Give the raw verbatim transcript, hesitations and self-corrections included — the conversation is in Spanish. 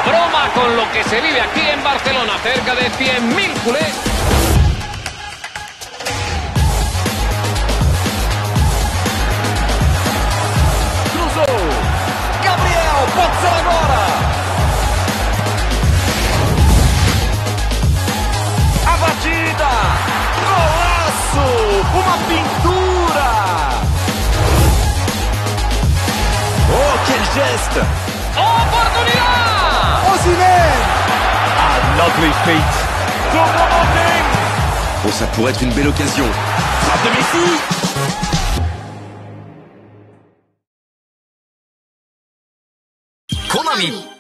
Broma con lo que se vive aquí en Barcelona, cerca de cien mil culés. Cruzou. Gabriel, pode ser agora. A batida. Golaço. Uma pintura. Oh, quel geste. Oportunidad. Osimhen. Ah, lovely feat. Oh, ça pourrait être une belle occasion. Frappe de Messi. Konami.